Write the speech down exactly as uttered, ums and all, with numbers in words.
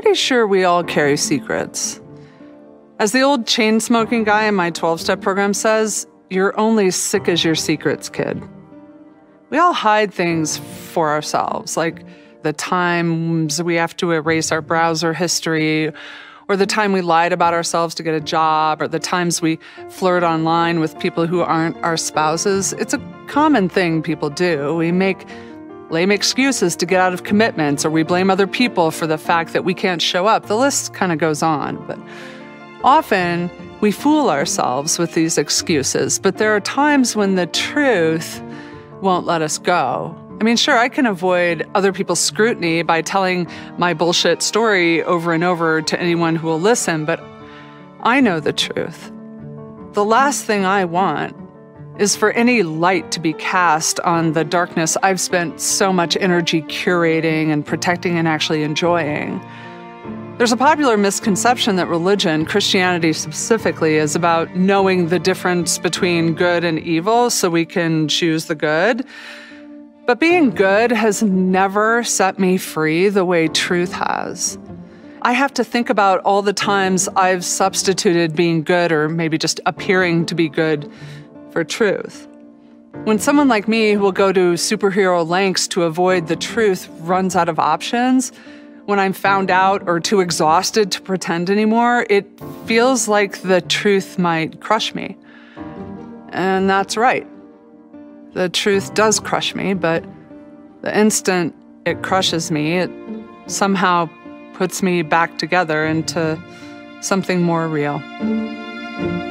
pretty sure we all carry secrets. As the old chain-smoking guy in my twelve-step program says, you're only as sick as your secrets, kid. We all hide things for ourselves, like the times we have to erase our browser history, or the time we lied about ourselves to get a job, or the times we flirt online with people who aren't our spouses. It's a common thing people do. We make lame excuses to get out of commitments, or we blame other people for the fact that we can't show up. The list kind of goes on, but often we fool ourselves with these excuses, but there are times when the truth won't let us go. I mean, sure, I can avoid other people's scrutiny by telling my bullshit story over and over to anyone who will listen, but I know the truth. The last thing I want is for any light to be cast on the darkness I've spent so much energy curating and protecting and actually enjoying. There's a popular misconception that religion, Christianity specifically, is about knowing the difference between good and evil so we can choose the good. But being good has never set me free the way truth has. I have to think about all the times I've substituted being good, or maybe just appearing to be good, for truth. When someone like me who will go to superhero lengths to avoid the truth runs out of options, when I'm found out or too exhausted to pretend anymore, it feels like the truth might crush me. And that's right. The truth does crush me, but the instant it crushes me, it somehow puts me back together into something more real.